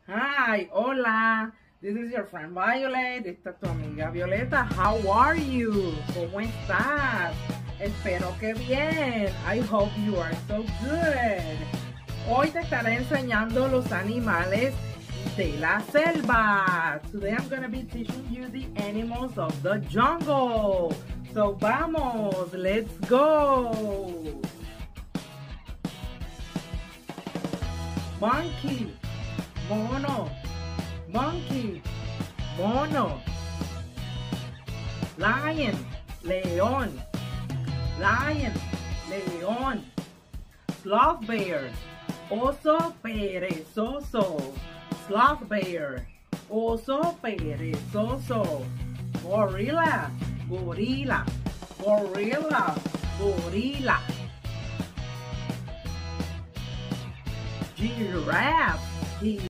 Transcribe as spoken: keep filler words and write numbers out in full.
Hi, hola. This is your friend Violet. Esta es tu amiga Violeta. How are you? ¿Cómo estás? Espero que bien. I hope you are so good. Hoy te estaré enseñando los animales de la selva. Today I'm going to be teaching you the animals of the jungle. So vamos, let's go. Monkey, mono, monkey, mono. Lion, león, lion, león. Sloth bear, oso perezoso. Sloth bear, oso perezoso. Gorilla, gorilla, gorilla, gorilla. Giraffe.